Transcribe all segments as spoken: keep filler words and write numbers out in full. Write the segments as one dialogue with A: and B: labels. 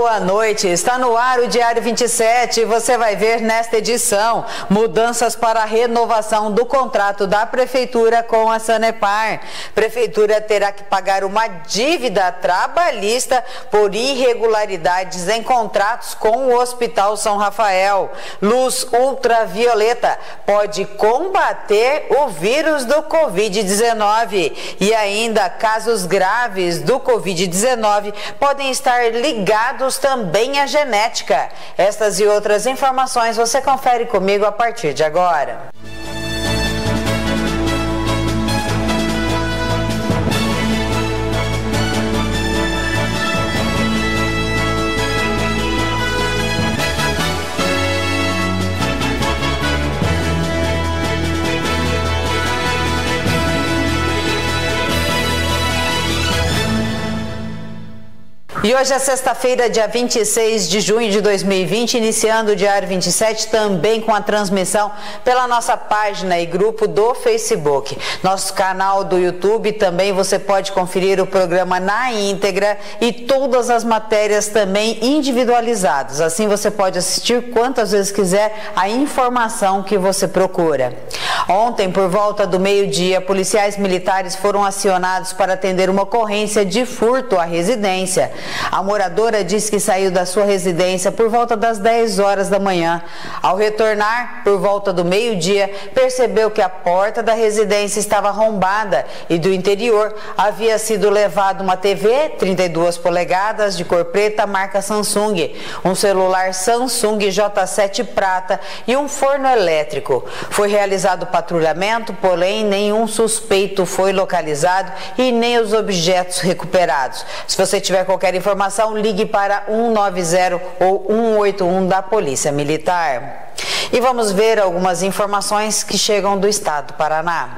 A: boa noite. Está no ar o Diário vinte e sete. Você vai ver nesta edição mudanças para a renovação do contrato da Prefeitura com a Sanepar. Prefeitura terá que pagar uma dívida trabalhista por irregularidades em contratos com o Hospital São Rafael. Luz ultravioleta pode combater o vírus do covid dezenove. E ainda casos graves do covid dezenove podem estar ligados também à genética. Estas e outras informações você confere comigo a partir de agora. E hoje é sexta-feira, dia vinte e seis de junho de dois mil e vinte, iniciando o Diário vinte e sete também com a transmissão pela nossa página e grupo do Facebook. Nosso canal do YouTube também você pode conferir o programa na íntegra e todas as matérias também individualizadas. Assim você pode assistir quantas vezes quiser a informação que você procura. Ontem, por volta do meio-dia, policiais militares foram acionados para atender uma ocorrência de furto à residência. A moradora disse que saiu da sua residência por volta das dez horas da manhã. Ao retornar, por volta do meio-dia, percebeu que a porta da residência estava arrombada e do interior havia sido levado uma T V trinta e duas polegadas de cor preta marca Samsung, um celular Samsung J sete prata e um forno elétrico. Foi realizado patrulhamento, porém nenhum suspeito foi localizado e nem os objetos recuperados. Se você tiver qualquer informação, ligue para um nove zero ou um oito um da Polícia Militar. E vamos ver algumas informações que chegam do estado do Paraná.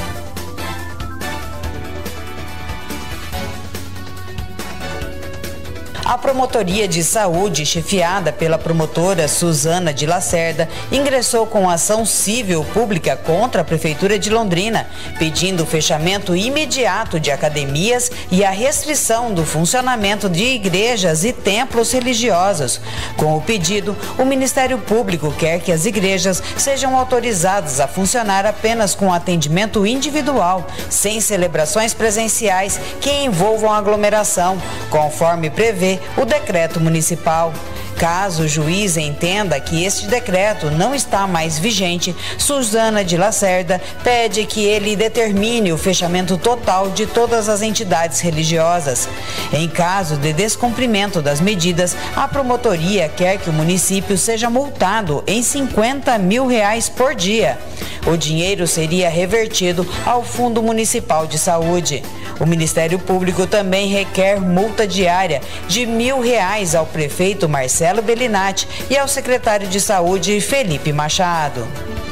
A: A Promotoria de Saúde, chefiada pela promotora Suzana de Lacerda, ingressou com ação civil pública contra a Prefeitura de Londrina, pedindo o fechamento imediato de academias e a restrição do funcionamento de igrejas e templos religiosos. Com o pedido, o Ministério Público quer que as igrejas sejam autorizadas a funcionar apenas com atendimento individual, sem celebrações presenciais que envolvam aglomeração, conforme prevê o decreto municipal. Caso o juiz entenda que este decreto não está mais vigente, Suzana de Lacerda pede que ele determine o fechamento total de todas as entidades religiosas. Em caso de descumprimento das medidas, a promotoria quer que o município seja multado em cinquenta mil reais por dia. O dinheiro seria revertido ao Fundo Municipal de Saúde. O Ministério Público também requer multa diária de mil reais ao prefeito Marcelo Bellinati e ao secretário de Saúde Felipe Machado.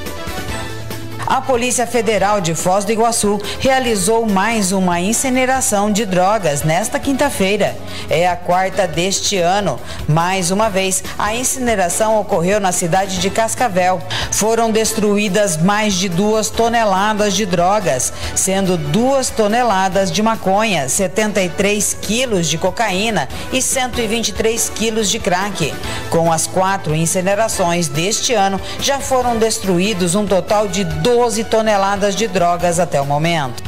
A: A Polícia Federal de Foz do Iguaçu realizou mais uma incineração de drogas nesta quinta-feira. É a quarta deste ano. Mais uma vez, a incineração ocorreu na cidade de Cascavel. Foram destruídas mais de duas toneladas de drogas, sendo duas toneladas de maconha, setenta e três quilos de cocaína e cento e vinte e três quilos de crack. Com as quatro incinerações deste ano, já foram destruídos um total de doze toneladas de drogas até o momento.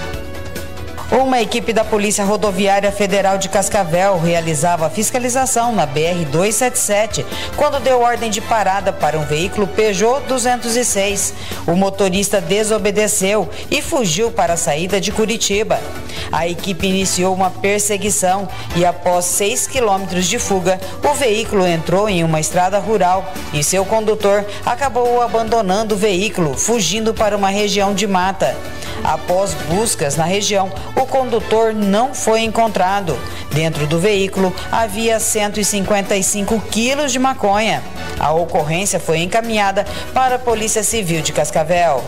A: Uma equipe da Polícia Rodoviária Federal de Cascavel realizava a fiscalização na B R duzentos e setenta e sete quando deu ordem de parada para um veículo Peugeot duzentos e seis. O motorista desobedeceu e fugiu para a saída de Curitiba. A equipe iniciou uma perseguição e, após seis quilômetros de fuga, o veículo entrou em uma estrada rural e seu condutor acabou abandonando o veículo, fugindo para uma região de mata. Após buscas na região, o condutor não foi encontrado. Dentro do veículo havia cento e cinquenta e cinco quilos de maconha. A ocorrência foi encaminhada para a Polícia Civil de Cascavel.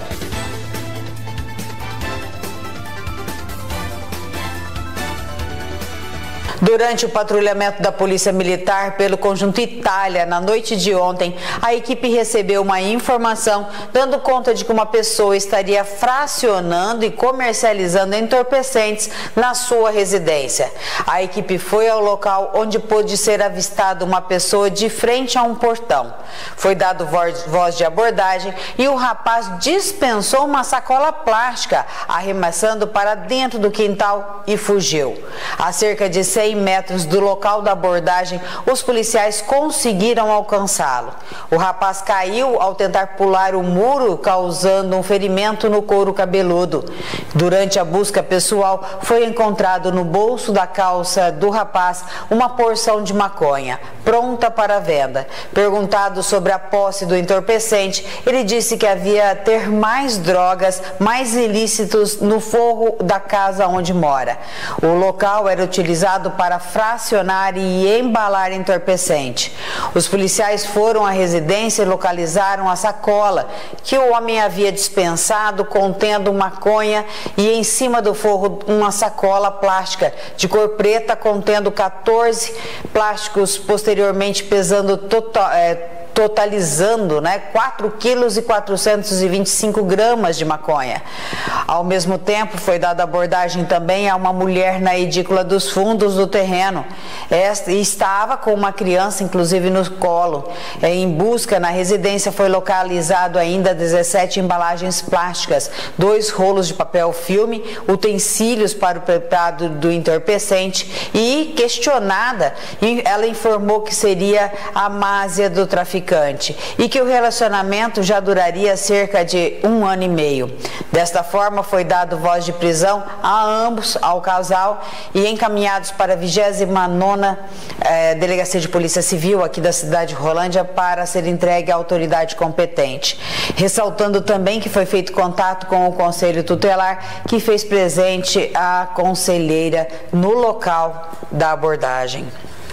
A: Durante o patrulhamento da Polícia Militar pelo Conjunto Itália, na noite de ontem, a equipe recebeu uma informação dando conta de que uma pessoa estaria fracionando e comercializando entorpecentes na sua residência. A equipe foi ao local onde pôde ser avistada uma pessoa de frente a um portão. Foi dado voz de abordagem e o rapaz dispensou uma sacola plástica, arremessando para dentro do quintal e fugiu. A cerca de cem metros do local da abordagem, os policiais conseguiram alcançá-lo. O rapaz caiu ao tentar pular o muro, causando um ferimento no couro cabeludo. Durante a busca pessoal, foi encontrado no bolso da calça do rapaz uma porção de maconha, pronta para venda. Perguntado sobre a posse do entorpecente, ele disse que havia ter mais drogas, mais ilícitos no forro da casa onde mora. O local era utilizado para fracionar e embalar entorpecente. Os policiais foram à residência e localizaram a sacola que o homem havia dispensado, contendo maconha, e em cima do forro uma sacola plástica de cor preta contendo quatorze plásticos, posteriormente pesando total, é, totalizando né, quatro quilos e quatrocentos e vinte e cinco gramas de maconha. Ao mesmo tempo, foi dada abordagem também a uma mulher na edícula dos fundos do terreno. Esta estava com uma criança, inclusive, no colo. Em busca na residência, foi localizado ainda dezessete embalagens plásticas, dois rolos de papel filme, utensílios para o preparo do entorpecente e, questionada, ela informou que seria a másia do traficante e que o relacionamento já duraria cerca de um ano e meio. Desta forma, foi dado voz de prisão a ambos, ao casal, e encaminhados para a vigésima nona eh, Delegacia de Polícia Civil aqui da cidade de Rolândia para ser entregue à autoridade competente. Ressaltando também que foi feito contato com o Conselho Tutelar, que fez presente a conselheira no local da abordagem.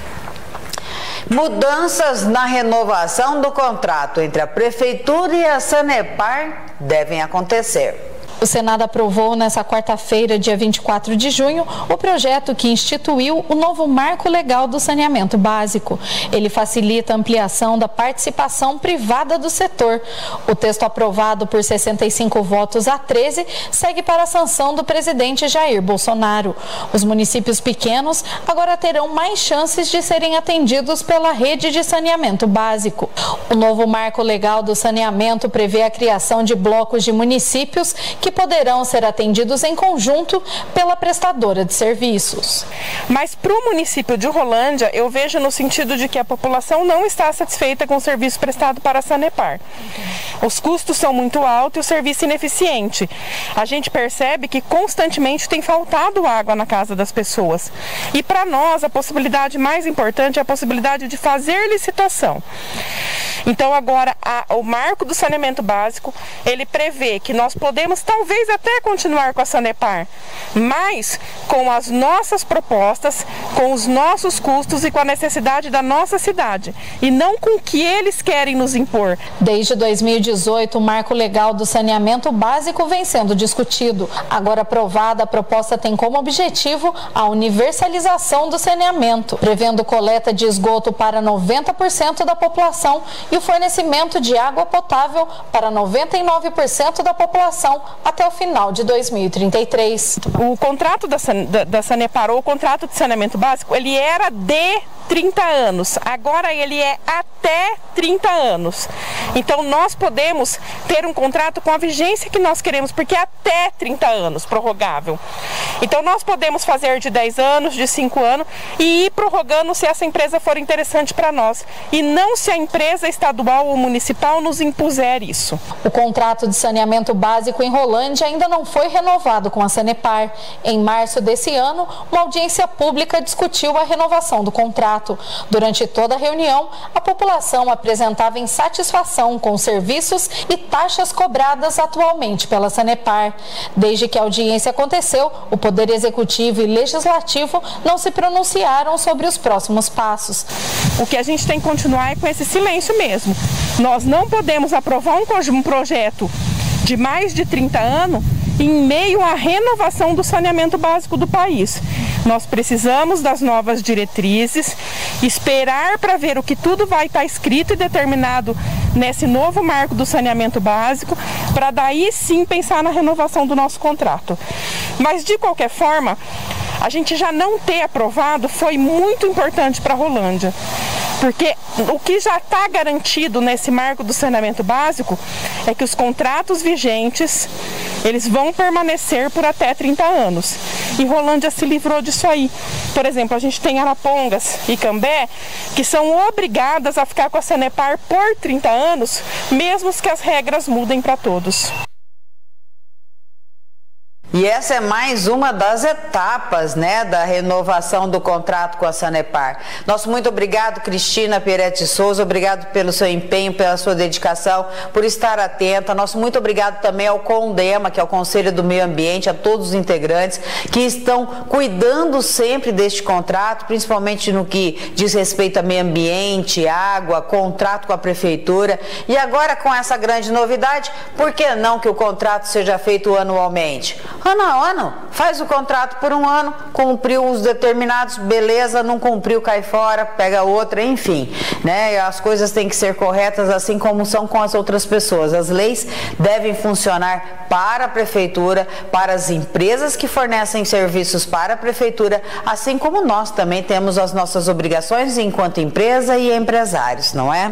A: Mudanças na renovação do contrato entre a Prefeitura e a Sanepar devem acontecer.
B: O Senado aprovou nesta quarta-feira, dia vinte e quatro de junho, o projeto que instituiu o novo Marco Legal do Saneamento Básico. Ele facilita a ampliação da participação privada do setor. O texto, aprovado por sessenta e cinco votos a treze, segue para a sanção do presidente Jair Bolsonaro. Os municípios pequenos agora terão mais chances de serem atendidos pela rede de saneamento básico. O novo Marco Legal do Saneamento prevê a criação de blocos de municípios que que poderão ser atendidos em conjunto pela prestadora de serviços.
C: Mas para o município de Rolândia, eu vejo no sentido de que a população não está satisfeita com o serviço prestado para a Sanepar. Os custos são muito altos e o serviço ineficiente. A gente percebe que constantemente tem faltado água na casa das pessoas. E para nós, a possibilidade mais importante é a possibilidade de fazer licitação. Então agora, a, o marco do saneamento básico, ele prevê que nós podemos talvez até continuar com a Sanepar, mas com as nossas propostas, com os nossos custos e com a necessidade da nossa cidade, e não com o que eles querem nos impor.
B: Desde dois mil e dezoito, o Marco Legal do Saneamento Básico vem sendo discutido. Agora aprovada, a proposta tem como objetivo a universalização do saneamento, prevendo coleta de esgoto para noventa por cento da população e o fornecimento de água potável para noventa e nove por cento da população até o final de dois mil e trinta e três.
C: O contrato da, da, da Sanepar, ou o contrato de saneamento básico, ele era de trinta anos, agora ele é até trinta anos. Então nós podemos ter um contrato com a vigência que nós queremos, porque é até trinta anos, prorrogável. Então nós podemos fazer de dez anos, de cinco anos e ir prorrogando se essa empresa for interessante para nós, e não se a empresa estadual ou municipal nos impuser isso.
B: O contrato de saneamento básico em Rolândia ainda não foi renovado com a Sanepar. Em março desse ano, uma audiência pública discutiu a renovação do contrato. Durante toda a reunião, a população apresentava insatisfação com os serviços e taxas cobradas atualmente pela Sanepar. Desde que a audiência aconteceu, o Poder Executivo e Legislativo não se pronunciaram sobre os próximos passos.
C: O que a gente tem que continuar é com esse silêncio mesmo. Nós não podemos aprovar um, um projeto de mais de trinta anos em meio à renovação do saneamento básico do país. Nós precisamos das novas diretrizes, esperar para ver o que tudo vai estar escrito e determinado nesse novo marco do saneamento básico, para daí sim pensar na renovação do nosso contrato. Mas de qualquer forma, a gente já não ter aprovado foi muito importante para a Rolândia, porque o que já está garantido nesse marco do saneamento básico é que os contratos vigentes, eles vão permanecer por até trinta anos. E Rolândia se livrou disso aí. Por exemplo, a gente tem Arapongas e Cambé, que são obrigadas a ficar com a Sanepar por trinta anos, mesmo que as regras mudem para todos.
A: E essa é mais uma das etapas, né, da renovação do contrato com a Sanepar. Nosso muito obrigado, Cristina Pieretti Souza, obrigado pelo seu empenho, pela sua dedicação, por estar atenta. Nosso muito obrigado também ao CONDEMA, que é o Conselho do Meio Ambiente, a todos os integrantes que estão cuidando sempre deste contrato, principalmente no que diz respeito a meio ambiente, água, contrato com a Prefeitura. E agora, com essa grande novidade, por que não que o contrato seja feito anualmente? Ano a ano, faz o contrato por um ano, cumpriu os determinados, beleza, não cumpriu, cai fora, pega outra, enfim, né? As coisas têm que ser corretas, assim como são com as outras pessoas. As leis devem funcionar para a Prefeitura, para as empresas que fornecem serviços para a Prefeitura, assim como nós também temos as nossas obrigações enquanto empresa e empresários, não é?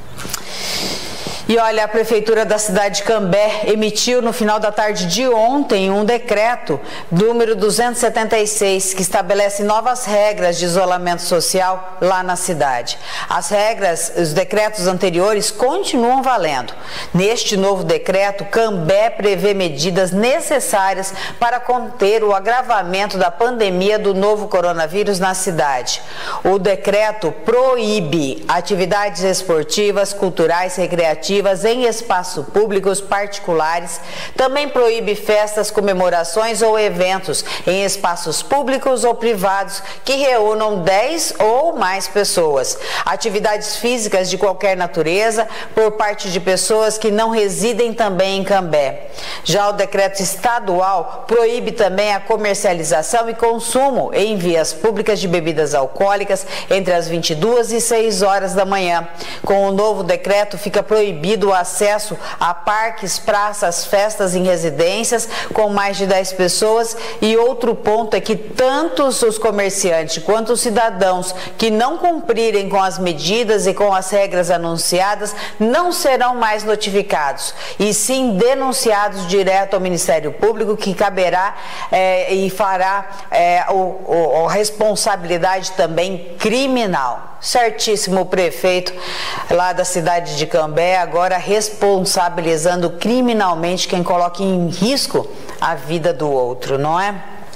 A: E olha, a Prefeitura da cidade de Cambé emitiu no final da tarde de ontem um decreto número duzentos e setenta e seis que estabelece novas regras de isolamento social lá na cidade. As regras, os decretos anteriores continuam valendo. Neste novo decreto, Cambé prevê medidas necessárias para conter o agravamento da pandemia do novo coronavírus na cidade. O decreto proíbe atividades esportivas, culturais, recreativas em espaços públicos particulares, também proíbe festas, comemorações ou eventos em espaços públicos ou privados que reúnam dez ou mais pessoas. Atividades físicas de qualquer natureza por parte de pessoas que não residem também em Cambé. Já o decreto estadual proíbe também a comercialização e consumo em vias públicas de bebidas alcoólicas entre as vinte e duas e seis horas da manhã. Com o novo decreto, fica proibido o acesso a parques, praças, festas em residências com mais de dez pessoas. E outro ponto é que tanto os comerciantes quanto os cidadãos que não cumprirem com as medidas e com as regras anunciadas não serão mais notificados, e sim denunciados direto ao Ministério Público, que caberá é, e fará é, o, o, a responsabilidade também criminal. Certíssimo, o prefeito lá da cidade de Cambé agora responsabilizando criminalmente quem coloca em risco a vida do outro, não é?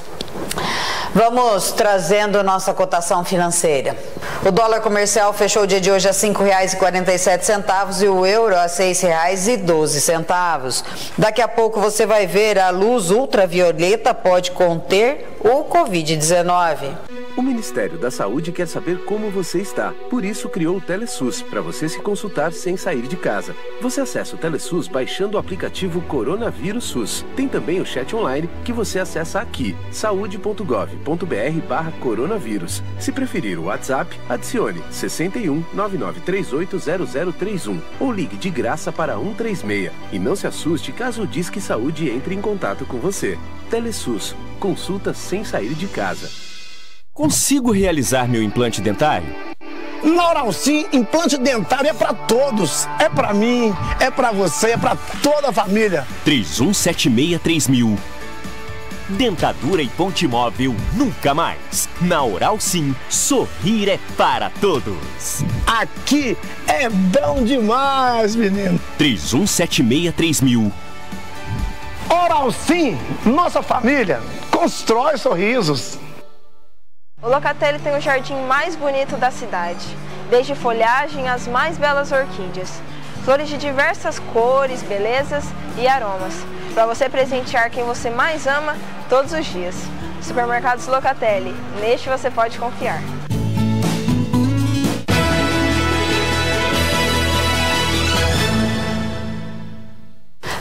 A: Vamos trazendo nossa cotação financeira. O dólar comercial fechou o dia de hoje a cinco reais e quarenta e sete centavos e o euro a seis reais e doze centavos. Daqui a pouco você vai ver a luz ultravioleta pode conter o covid dezenove.
D: O Ministério da Saúde quer saber como você está. Por isso criou o TeleSUS, para você se consultar sem sair de casa. Você acessa o TeleSUS baixando o aplicativo Coronavírus SUS. Tem também o chat online que você acessa aqui, saúde ponto gov ponto br barra coronavírus. Se preferir o WhatsApp, adicione seis um nove nove três oito zero zero três um ou ligue de graça para um três seis. E não se assuste caso o Disque Saúde entre em contato com você. TeleSUS, consulta sem sair de casa.
E: Consigo realizar meu implante dentário?
F: Na Oral Sim, implante dentário é para todos. É para mim, é para você, é para toda a família.
E: três um sete seis três mil. Dentadura e ponte móvel nunca mais. Na Oral Sim, sorrir é para todos.
F: Aqui é bom demais, menino.
E: três um sete seis três mil.
F: Oral Sim, nossa família constrói sorrisos.
G: O Locatelli tem o jardim mais bonito da cidade, desde folhagem às mais belas orquídeas. Flores de diversas cores, belezas e aromas, para você presentear quem você mais ama todos os dias. Supermercados Locatelli, neste você pode confiar.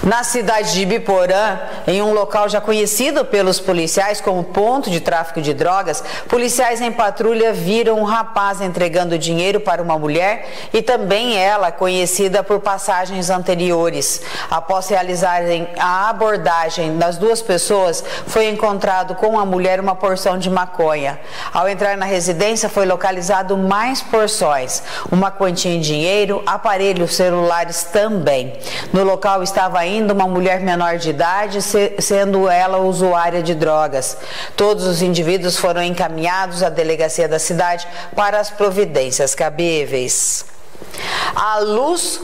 A: Na cidade de Ibiporã, em um local já conhecido pelos policiais como ponto de tráfico de drogas, policiais em patrulha viram um rapaz entregando dinheiro para uma mulher e também ela, conhecida por passagens anteriores. Após realizarem a abordagem das duas pessoas, foi encontrado com a mulher uma porção de maconha. Ao entrar na residência, foi localizado mais porções, uma quantia em dinheiro, aparelhos celulares também. No local estava ainda uma mulher menor de idade, sendo ela usuária de drogas. Todos os indivíduos foram encaminhados à delegacia da cidade para as providências cabíveis. A luz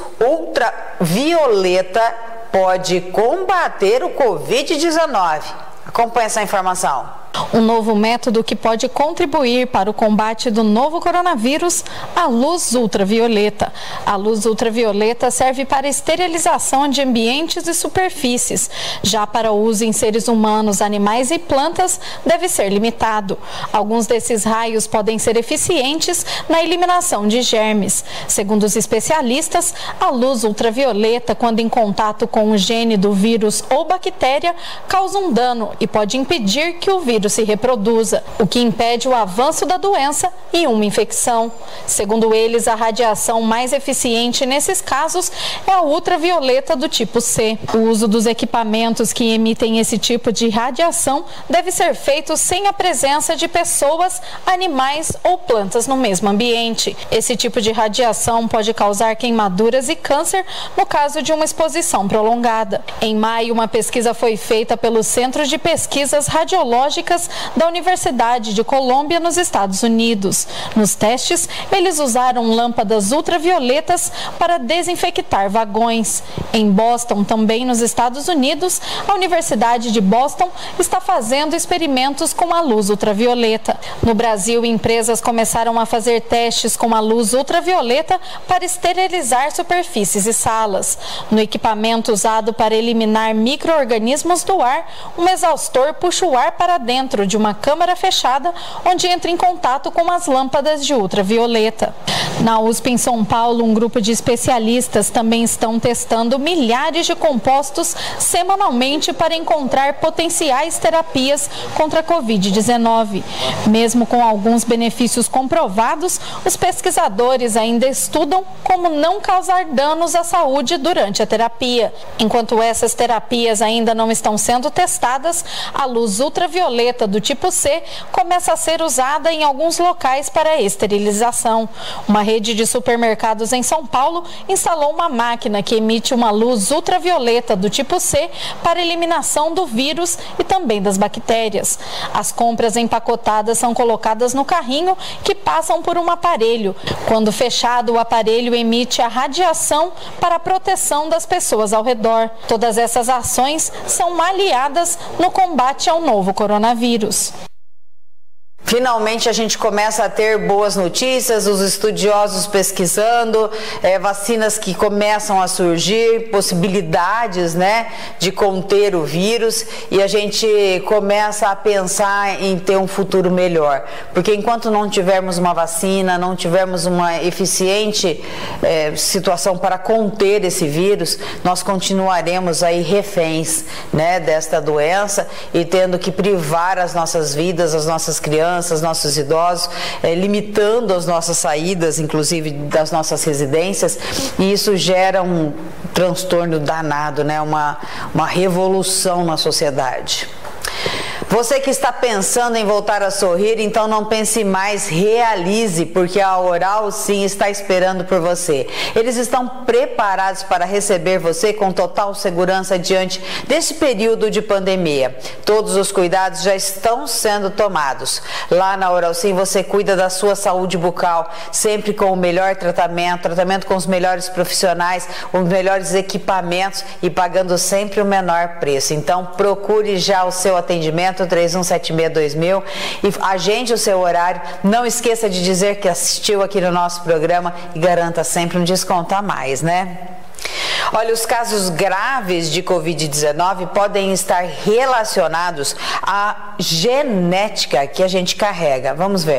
A: ultravioleta pode combater o covid dezenove. Acompanhe essa informação.
B: Um novo método que pode contribuir para o combate do novo coronavírus, a luz ultravioleta. A luz ultravioleta serve para esterilização de ambientes e superfícies. Já para o uso em seres humanos, animais e plantas, deve ser limitado. Alguns desses raios podem ser eficientes na eliminação de germes. Segundo os especialistas, a luz ultravioleta, quando em contato com o gene do vírus ou bactéria, causa um dano e pode impedir que o vírus se reproduza, o que impede o avanço da doença e uma infecção. Segundo eles, a radiação mais eficiente nesses casos é a ultravioleta do tipo C. O uso dos equipamentos que emitem esse tipo de radiação deve ser feito sem a presença de pessoas, animais ou plantas no mesmo ambiente. Esse tipo de radiação pode causar queimaduras e câncer no caso de uma exposição prolongada. Em maio, uma pesquisa foi feita pelo Centro de Pesquisas Radiológicas da Universidade de Colômbia, nos Estados Unidos. Nos testes, eles usaram lâmpadas ultravioletas para desinfectar vagões. Em Boston, também nos Estados Unidos, a Universidade de Boston está fazendo experimentos com a luz ultravioleta. No Brasil, empresas começaram a fazer testes com a luz ultravioleta para esterilizar superfícies e salas. No equipamento usado para eliminar micro-organismos do ar, um exaustor puxa o ar para dentro dentro de uma câmara fechada, onde entra em contato com as lâmpadas de ultravioleta. Na U S P em São Paulo, um grupo de especialistas também estão testando milhares de compostos semanalmente para encontrar potenciais terapias contra a covid dezenove. Mesmo com alguns benefícios comprovados, os pesquisadores ainda estudam como não causar danos à saúde durante a terapia. Enquanto essas terapias ainda não estão sendo testadas, a luz ultravioleta do tipo C começa a ser usada em alguns locais para esterilização. Uma rede de supermercados em São Paulo instalou uma máquina que emite uma luz ultravioleta do tipo C para eliminação do vírus e também das bactérias. As compras empacotadas são colocadas no carrinho, que passam por um aparelho. Quando fechado, o aparelho emite a radiação para a proteção das pessoas ao redor. Todas essas ações são aliadas no combate ao novo coronavírus.
A: Finalmente a gente começa a ter boas notícias, os estudiosos pesquisando, é, vacinas que começam a surgir, possibilidades, né, de conter o vírus, e a gente começa a pensar em ter um futuro melhor. Porque enquanto não tivermos uma vacina, não tivermos uma eficiente é, situação para conter esse vírus, nós continuaremos aí reféns, né, desta doença e tendo que privar as nossas vidas, as nossas crianças, nossos idosos, é, limitando as nossas saídas, inclusive das nossas residências, e isso gera um transtorno danado, né? uma, uma revolução na sociedade. Você que está pensando em voltar a sorrir, então não pense mais, realize, porque a Oral Sim está esperando por você. Eles estão preparados para receber você com total segurança diante desse período de pandemia. Todos os cuidados já estão sendo tomados. Lá na Oral Sim você cuida da sua saúde bucal, sempre com o melhor tratamento, tratamento com os melhores profissionais, os melhores equipamentos e pagando sempre o menor preço. Então procure já o seu atendimento três um sete seis dois mil e agende o seu horário. Não esqueça de dizer que assistiu aqui no nosso programa e garanta sempre um desconto a mais, né? Olha, os casos graves de covid dezenove podem estar relacionados à genética que a gente carrega. Vamos ver.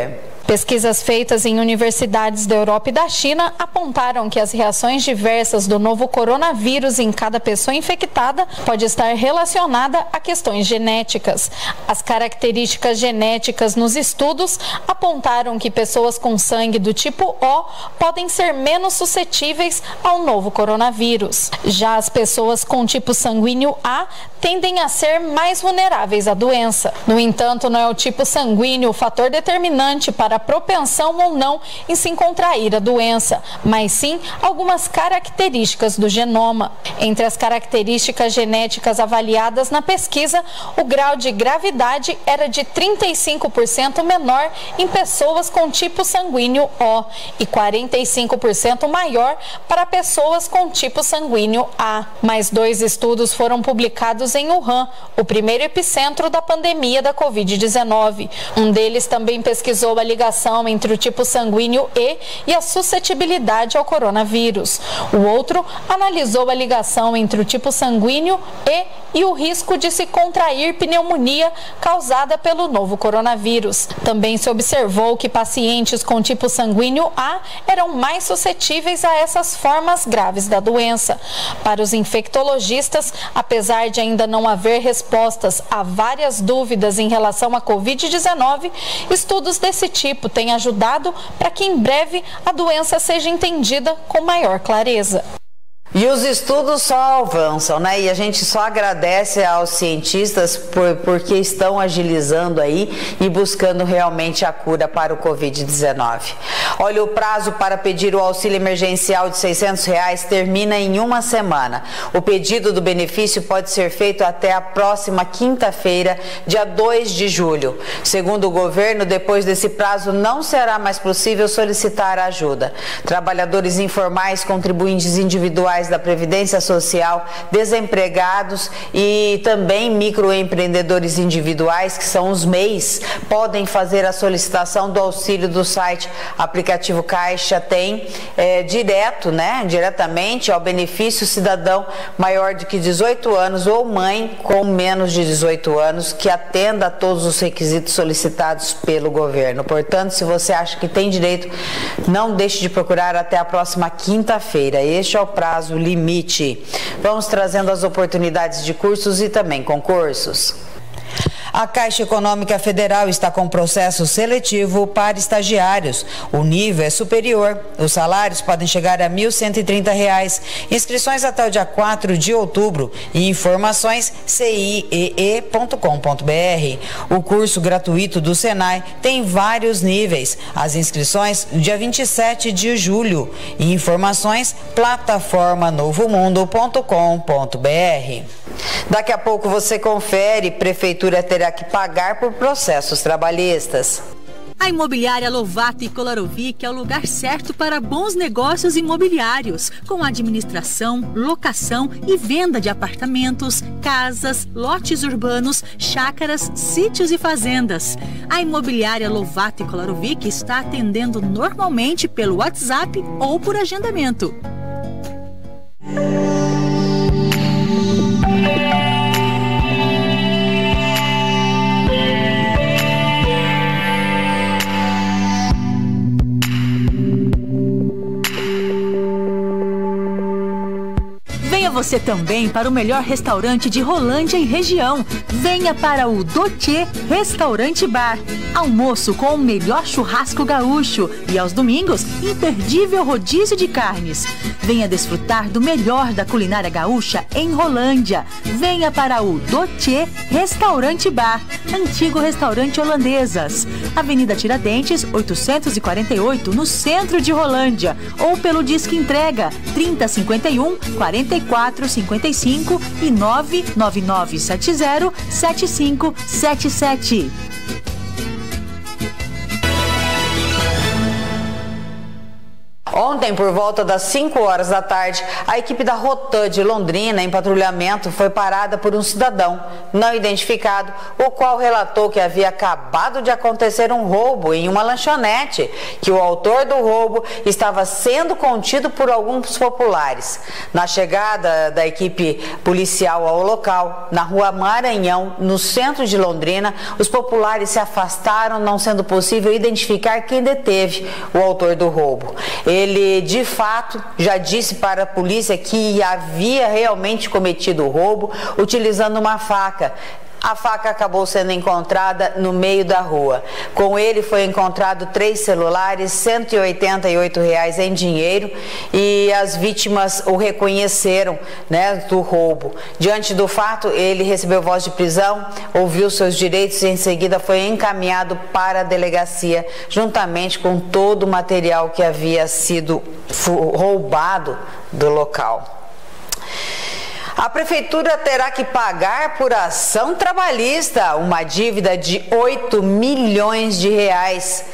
B: Pesquisas feitas em universidades da Europa e da China apontaram que as reações diversas do novo coronavírus em cada pessoa infectada pode estar relacionada a questões genéticas. As características genéticas nos estudos apontaram que pessoas com sangue do tipo O podem ser menos suscetíveis ao novo coronavírus. Já as pessoas com tipo sanguíneo A tendem a ser mais vulneráveis à doença. No entanto, não é o tipo sanguíneo o fator determinante para a propensão ou não em se contrair a doença, mas sim algumas características do genoma. Entre as características genéticas avaliadas na pesquisa, o grau de gravidade era de trinta e cinco por cento menor em pessoas com tipo sanguíneo O e quarenta e cinco por cento maior para pessoas com tipo sanguíneo A. Mais dois estudos foram publicados em Wuhan, o primeiro epicentro da pandemia da covid dezenove. Um deles também pesquisou a ligação entre o tipo sanguíneo E e a suscetibilidade ao coronavírus. O outro analisou a ligação entre o tipo sanguíneo E e o risco de se contrair pneumonia causada pelo novo coronavírus. Também se observou que pacientes com tipo sanguíneo A eram mais suscetíveis a essas formas graves da doença. Para os infectologistas, apesar de ainda não haver respostas a várias dúvidas em relação à covid dezenove, estudos desse tipo têm ajudado para que em breve a doença seja entendida com maior clareza.
A: E os estudos só avançam, né? E a gente só agradece aos cientistas por, porque estão agilizando aí e buscando realmente a cura para o covid dezenove. Olha, o prazo para pedir o auxílio emergencial de seiscentos reais termina em uma semana. O pedido do benefício pode ser feito até a próxima quinta-feira, dia dois de julho. Segundo o governo, depois desse prazo não será mais possível solicitar ajuda. Trabalhadores informais, contribuintes individuais da Previdência Social, desempregados e também microempreendedores individuais, que são os M E Is, podem fazer a solicitação do auxílio do site aplicativo Caixa Tem é, direto, né, diretamente ao benefício cidadão maior de que dezoito anos ou mãe com menos de dezoito anos que atenda a todos os requisitos solicitados pelo governo. Portanto, se você acha que tem direito, não deixe de procurar até a próxima quinta-feira. Este é o prazo limite. Vamos trazendo as oportunidades de cursos e também concursos. A Caixa Econômica Federal está com processo seletivo para estagiários. O nível é superior. Os salários podem chegar a mil cento e trinta reais. Inscrições até o dia quatro de outubro. E informações c i e e ponto com ponto b r. O curso gratuito do Senai tem vários níveis. As inscrições no dia vinte e sete de julho. E informações plataforma novo mundo ponto com ponto b r. Daqui a pouco você confere, Prefeitura terá que pagar por processos trabalhistas.
H: A Imobiliária Lovato e Kolarovic é o lugar certo para bons negócios imobiliários, com administração, locação e venda de apartamentos, casas, lotes urbanos, chácaras, sítios e fazendas. A Imobiliária Lovato e Kolarovic está atendendo normalmente pelo WhatsApp ou por agendamento. Venha você também para o melhor restaurante de Rolândia e região. Venha para o Doce Restaurante Bar. Almoço com o melhor churrasco gaúcho e aos domingos, imperdível rodízio de carnes. Venha desfrutar do melhor da culinária gaúcha em Rolândia. Venha para o Doce Restaurante Bar, antigo restaurante holandesas. Avenida Tiradentes, oitocentos e quarenta e oito, no centro de Rolândia. Ou pelo Disque Entrega, trinta, cinquenta e um, quarenta e quatro, cinquenta e cinco e nove nove nove sete zero, sete cinco sete sete.
A: Ontem, por volta das cinco horas da tarde, a equipe da Rotan de Londrina, em patrulhamento, foi parada por um cidadão não identificado, o qual relatou que havia acabado de acontecer um roubo em uma lanchonete, que o autor do roubo estava sendo contido por alguns populares. Na chegada da equipe policial ao local, na rua Maranhão, no centro de Londrina, os populares se afastaram, não sendo possível identificar quem deteve o autor do roubo. Ele, de fato, já disse para a polícia que havia realmente cometido o roubo utilizando uma faca. A faca acabou sendo encontrada no meio da rua. Com ele foi encontrado três celulares, cento e oitenta e oito reais em dinheiro, e as vítimas o reconheceram, né, do roubo. Diante do fato, ele recebeu voz de prisão, ouviu seus direitos e em seguida foi encaminhado para a delegacia, juntamente com todo o material que havia sido roubado do local. A prefeitura terá que pagar por ação trabalhista uma dívida de oito milhões de reais.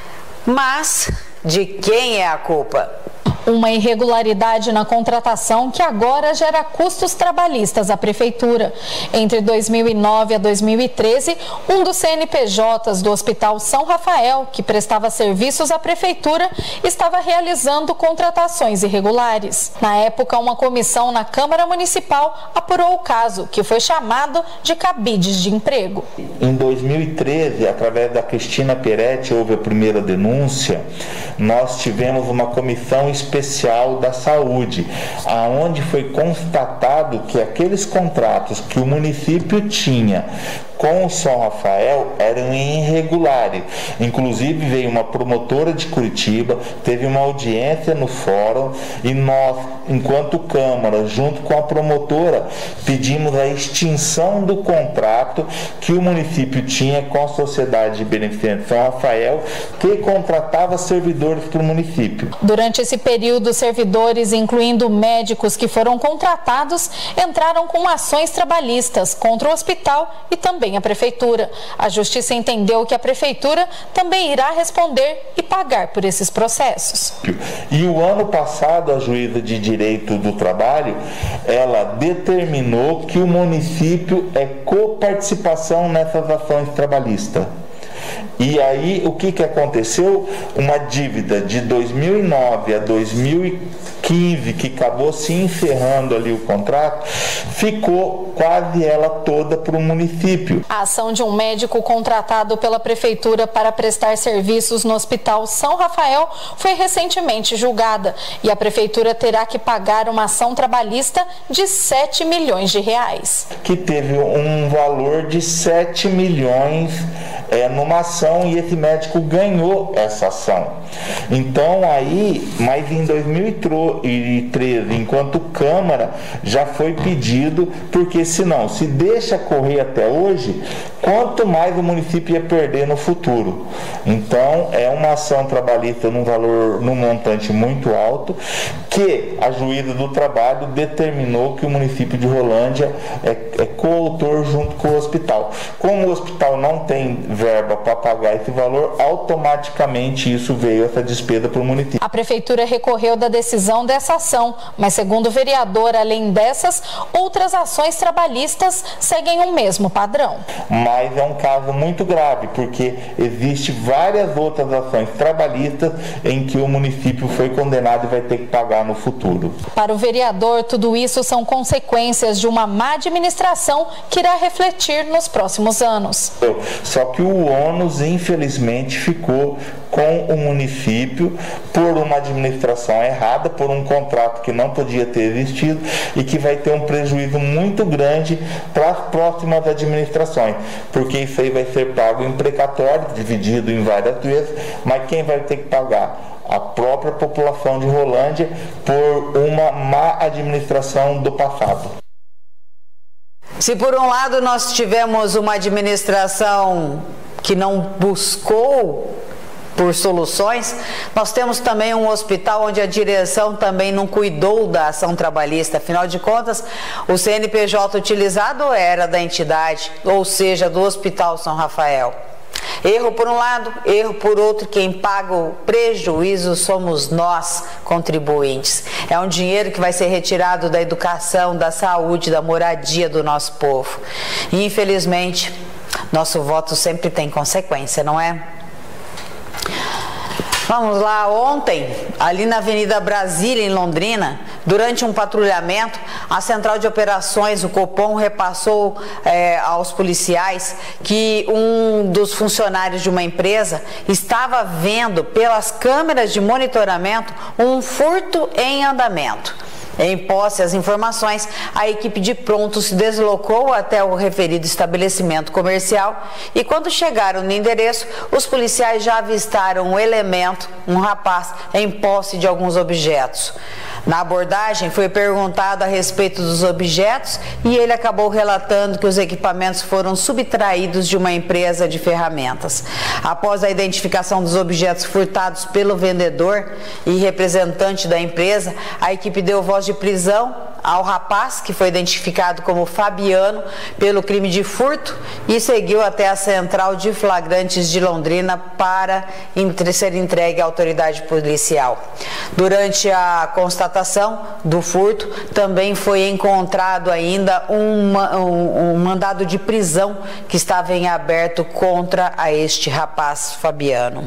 A: Mas de quem é a culpa?
B: Uma irregularidade na contratação que agora gera custos trabalhistas à prefeitura. Entre dois mil e nove a dois mil e treze, um dos C N P Js do Hospital São Rafael, que prestava serviços à prefeitura, estava realizando contratações irregulares. Na época, uma comissão na Câmara Municipal apurou o caso, que foi chamado de cabides de emprego.
I: Em dois mil e treze, através da Cristina Peretti, houve a primeira denúncia. Nós tivemos uma comissão especial da saúde, aonde foi constatado que aqueles contratos que o município tinha com o São Rafael eram irregulares. Inclusive veio uma promotora de Curitiba, teve uma audiência no fórum e nós, enquanto Câmara, junto com a promotora, pedimos a extinção do contrato que o município tinha com a Sociedade de Beneficentes São Rafael, que contratava servidores para o município.
B: Durante esse período, servidores, incluindo médicos que foram contratados, entraram com ações trabalhistas contra o hospital e também a prefeitura. A justiça entendeu que a prefeitura também irá responder e pagar por esses processos.
I: E o ano passado, a juíza de direito do trabalho, ela determinou que o município é coparticipação nessas ações trabalhistas. E aí, o que que aconteceu? Uma dívida de dois mil e nove a dois mil e quinze, que acabou se encerrando ali o contrato, ficou quase ela toda para o município.
B: A ação de um médico contratado pela prefeitura para prestar serviços no Hospital São Rafael foi recentemente julgada e a prefeitura terá que pagar uma ação trabalhista de sete milhões de reais.
I: Que teve um valor de sete milhões é, numa ação, e esse médico ganhou essa ação. Então aí, mas em dois mil e treze, enquanto Câmara, já foi pedido, porque senão, se deixa correr até hoje, quanto mais o município ia perder no futuro. Então é uma ação trabalhista num valor, num montante muito alto, que a juíza do trabalho determinou que o município de Rolândia é, é coautor junto com o hospital. Como o hospital não tem verba para pagar esse valor, automaticamente isso veio, essa despesa, para o município.
B: A prefeitura recorreu da decisão dessa ação, mas segundo o vereador, além dessas, outras ações trabalhistas seguem o mesmo padrão.
I: Mas é um caso muito grave, porque existe várias outras ações trabalhistas em que o município foi condenado e vai ter que pagar no futuro.
B: Para o vereador, tudo isso são consequências de uma má administração que irá refletir nos próximos anos.
I: Só que o ônus, infelizmente, ficou com o município por uma administração errada, por um contrato que não podia ter existido e que vai ter um prejuízo muito grande para as próximas administrações, porque isso aí vai ser pago em precatório, dividido em várias vezes, mas quem vai ter que pagar? A própria população de Rolândia, por uma má administração do passado.
A: Se por um lado nós tivemos uma administração que não buscou por soluções, nós temos também um hospital onde a direção também não cuidou da ação trabalhista. Afinal de contas, o C N P J utilizado era da entidade, ou seja, do Hospital São Rafael. Erro por um lado, erro por outro, quem paga o prejuízo somos nós, contribuintes. É um dinheiro que vai ser retirado da educação, da saúde, da moradia do nosso povo. E, infelizmente, nosso voto sempre tem consequência, não é? Vamos lá, ontem, ali na Avenida Brasília, em Londrina, durante um patrulhamento, a Central de Operações, o Copom, repassou é, aos policiais que um dos funcionários de uma empresa estava vendo pelas câmeras de monitoramento um furto em andamento. Em posse às informações, a equipe de pronto se deslocou até o referido estabelecimento comercial e quando chegaram no endereço, os policiais já avistaram um elemento, um rapaz, em posse de alguns objetos. Na abordagem, foi perguntado a respeito dos objetos e ele acabou relatando que os equipamentos foram subtraídos de uma empresa de ferramentas. Após a identificação dos objetos furtados pelo vendedor e representante da empresa, a equipe deu voz de prisão ao rapaz, que foi identificado como Fabiano, pelo crime de furto e seguiu até a Central de Flagrantes de Londrina para ser entregue à autoridade policial. Durante a constatação do furto, também foi encontrado ainda uma, um, um mandado de prisão que estava em aberto contra a este rapaz Fabiano.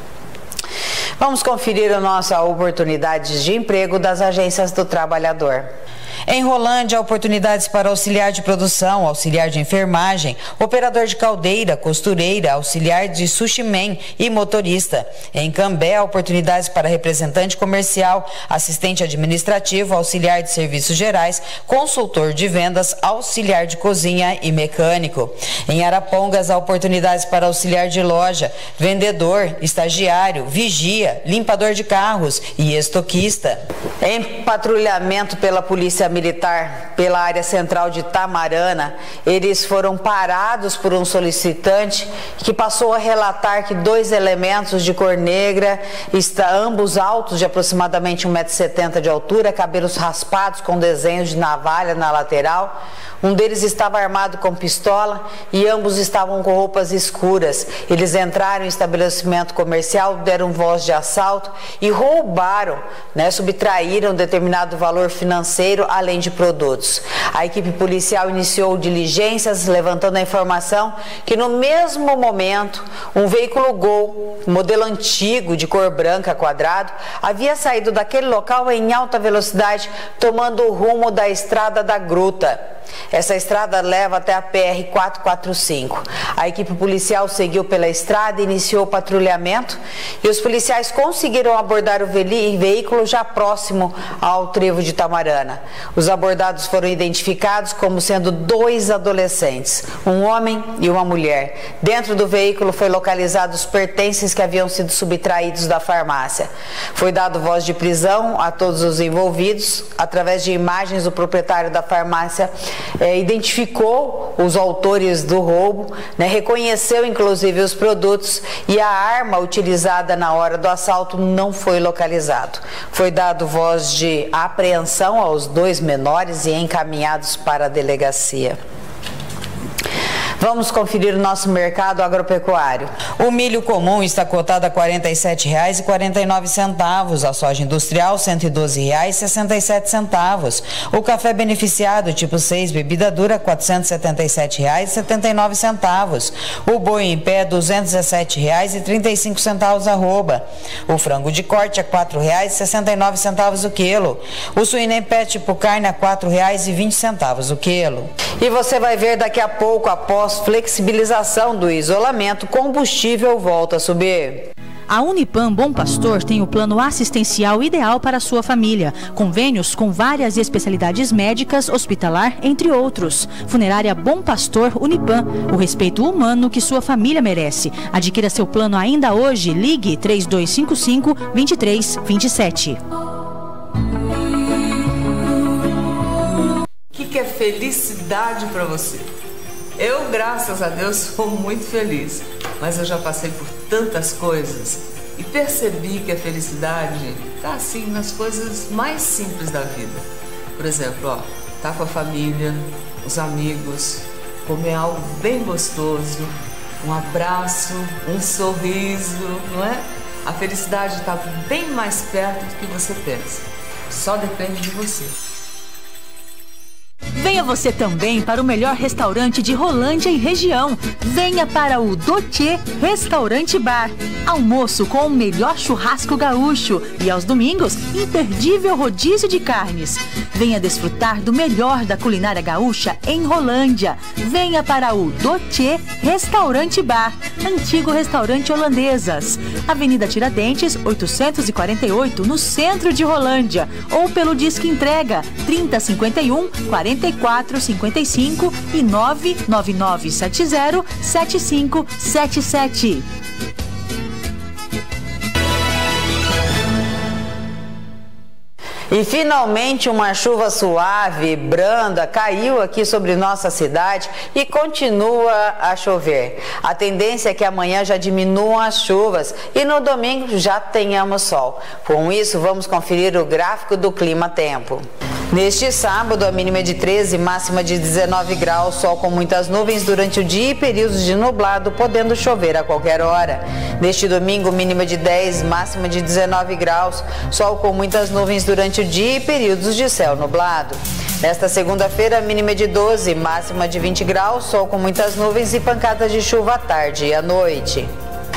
A: Vamos conferir a nossa oportunidades de emprego das agências do trabalhador. Em Rolândia, oportunidades para auxiliar de produção, auxiliar de enfermagem, operador de caldeira, costureira, auxiliar de sushi man e motorista. Em Cambé, oportunidades para representante comercial, assistente administrativo, auxiliar de serviços gerais, consultor de vendas, auxiliar de cozinha e mecânico. Em Arapongas, há oportunidades para auxiliar de loja, vendedor, estagiário, vigia, limpador de carros e estoquista. Em patrulhamento pela Polícia Militar pela área central de Tamarana, eles foram parados por um solicitante que passou a relatar que dois elementos de cor negra, está, ambos altos de aproximadamente um metro e setenta de altura, cabelos raspados com desenhos de navalha na lateral. Um deles estava armado com pistola e ambos estavam com roupas escuras. Eles entraram em estabelecimento comercial, deram voz de assalto e roubaram, né, subtraíram determinado valor financeiro, além de produtos. A equipe policial iniciou diligências, levantando a informação que no mesmo momento, um veículo Gol, modelo antigo, de cor branca quadrado, havia saído daquele local em alta velocidade, tomando o rumo da Estrada da Gruta. Essa estrada leva até a P R quatrocentos e quarenta e cinco. A equipe policial seguiu pela estrada e iniciou o patrulhamento e os policiais conseguiram abordar o veículo já próximo ao trevo de Tamarana. Os abordados foram identificados como sendo dois adolescentes, um homem e uma mulher. Dentro do veículo foi localizado os pertences que haviam sido subtraídos da farmácia. Foi dado voz de prisão a todos os envolvidos. Através de imagens, o proprietário da farmácia É, identificou os autores do roubo, né, reconheceu inclusive os produtos e a arma utilizada na hora do assalto não foi localizado. Foi dado voz de apreensão aos dois menores e encaminhados para a delegacia. Vamos conferir o nosso mercado agropecuário. O milho comum está cotado a quarenta e sete reais e quarenta e nove centavos, a soja industrial cento e doze reais e sessenta e sete centavos, o café beneficiado tipo seis bebida dura quatrocentos e setenta e sete reais e setenta e nove centavos, o boi em pé duzentos e dezessete reais e trinta e cinco centavos arroba, o frango de corte a quatro reais e sessenta e nove centavos o quilo, o suíno em pé tipo carne a quatro reais e vinte centavos o quilo. E você vai ver daqui a pouco, após flexibilização do isolamento, combustível volta a subir.
H: A Unipam Bom Pastor tem o plano assistencial ideal para a sua família. Convênios com várias especialidades médicas, hospitalar, entre outros. Funerária Bom Pastor Unipam, o respeito humano que sua família merece. Adquira seu plano ainda hoje. Ligue três dois cinco cinco, dois três dois sete.
J: O que, que é felicidade para você? Eu, graças a Deus, sou muito feliz, mas eu já passei por tantas coisas e percebi que a felicidade está assim nas coisas mais simples da vida. Por exemplo, ó, tá com a família, os amigos, comer algo bem gostoso, um abraço, um sorriso, não é? A felicidade está bem mais perto do que você pensa. Só depende de você.
H: Venha você também para o melhor restaurante de Rolândia e região. Venha para o Doce Restaurante Bar. Almoço com o melhor churrasco gaúcho e aos domingos, imperdível rodízio de carnes. Venha desfrutar do melhor da culinária gaúcha em Rolândia. Venha para o Doce Restaurante Bar, antigo restaurante holandesas. Avenida Tiradentes, oitocentos e quarenta e oito, no centro de Rolândia. Ou pelo Disque Entrega, trinta, cinquenta e um, quarenta e quatro, cinquenta e cinco e nove nove nove sete zero, sete cinco sete sete.
A: E finalmente uma chuva suave, branda, caiu aqui sobre nossa cidade e continua a chover. A tendência é que amanhã já diminuam as chuvas e no domingo já tenhamos sol. Com isso, vamos conferir o gráfico do clima-tempo. Neste sábado, a mínima é de treze, máxima de dezenove graus, sol com muitas nuvens durante o dia e períodos de nublado, podendo chover a qualquer hora. Neste domingo, mínima de dez, máxima de dezenove graus, sol com muitas nuvens durante o dia e períodos de céu nublado. Nesta segunda-feira, a mínima é de doze, máxima de vinte graus, sol com muitas nuvens e pancadas de chuva à tarde e à noite.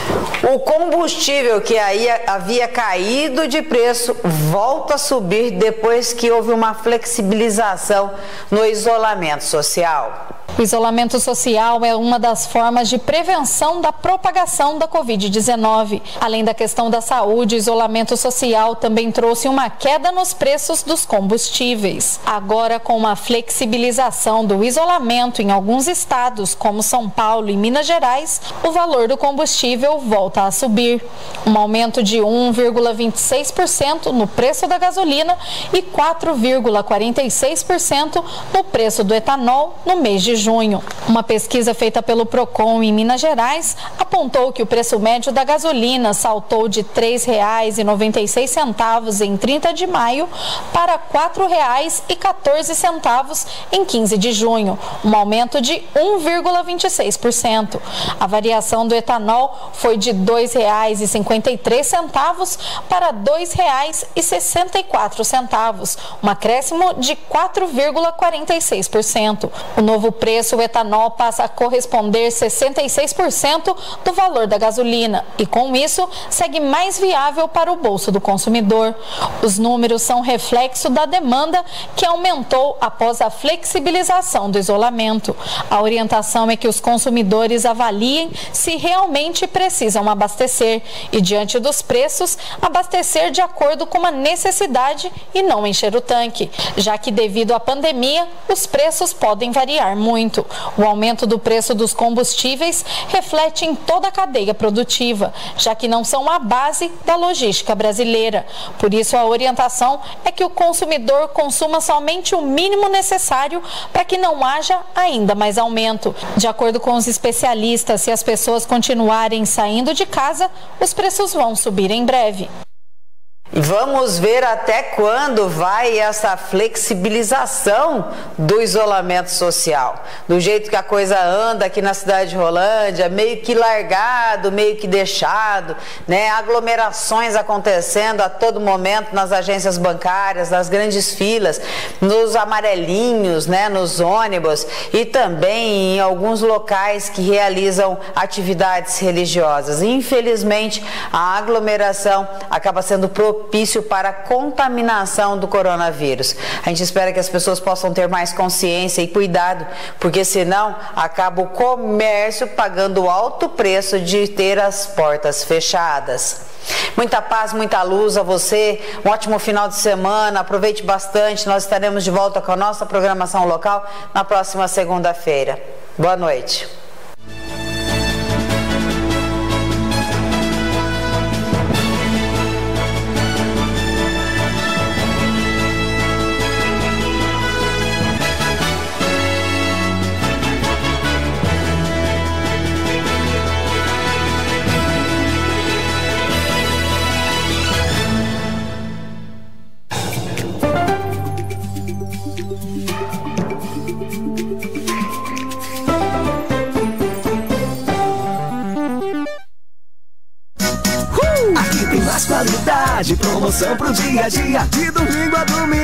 A: O combustível que aí havia caído de preço volta a subir depois que houve uma flexibilização no isolamento social.
B: O isolamento social é uma das formas de prevenção da propagação da covid dezenove. Além da questão da saúde, o isolamento social também trouxe uma queda nos preços dos combustíveis. Agora, com uma flexibilização do isolamento em alguns estados, como São Paulo e Minas Gerais, o valor do combustível volta a subir. Um aumento de um vírgula vinte e seis por cento no preço da gasolina e quatro vírgula quarenta e seis por cento no preço do etanol no mês de junho. Uma pesquisa feita pelo Procon em Minas Gerais apontou que o preço médio da gasolina saltou de três reais e noventa e seis centavos em trinta de maio para quatro reais e quatorze centavos em quinze de junho, um aumento de um vírgula vinte e seis por cento. A variação do etanol foi de dois reais e cinquenta e três centavos para dois reais e sessenta e quatro centavos, um acréscimo de quatro vírgula quarenta e seis por cento. O novo preço o etanol passa a corresponder sessenta e seis por cento do valor da gasolina e, com isso, segue mais viável para o bolso do consumidor. Os números são reflexo da demanda que aumentou após a flexibilização do isolamento. A orientação é que os consumidores avaliem se realmente precisam abastecer e, diante dos preços, abastecer de acordo com a necessidade e não encher o tanque, já que, devido à pandemia, os preços podem variar muito. O aumento do preço dos combustíveis reflete em toda a cadeia produtiva, já que não são a base da logística brasileira. Por isso, a orientação é que o consumidor consuma somente o mínimo necessário para que não haja ainda mais aumento. De acordo com os especialistas, se as pessoas continuarem saindo de casa, os preços vão subir em breve.
A: Vamos ver até quando vai essa flexibilização do isolamento social. Do jeito que a coisa anda aqui na cidade de Rolândia, meio que largado, meio que deixado, né? Aglomerações acontecendo a todo momento nas agências bancárias, nas grandes filas, nos amarelinhos, né? Nos ônibus e também em alguns locais que realizam atividades religiosas. Infelizmente, a aglomeração acaba sendo propícia propício para a contaminação do coronavírus. A gente espera que as pessoas possam ter mais consciência e cuidado, porque senão acaba o comércio pagando alto preço de ter as portas fechadas. Muita paz, muita luz a você, um ótimo final de semana, aproveite bastante, nós estaremos de volta com a nossa programação local na próxima segunda-feira. Boa noite.
K: Aqui tem mais qualidade, promoção pro dia a dia, de domingo a domingo.